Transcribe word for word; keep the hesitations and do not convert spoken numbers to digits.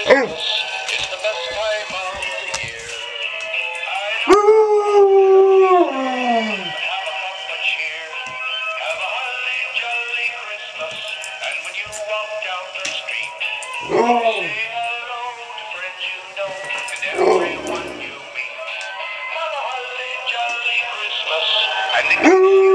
Christmas is the best time of the year. I don't have a cup of cheer. Have a holly jolly Christmas. And when you walk down the street, say hello to friends you know and everyone you meet. Have a holly jolly Christmas and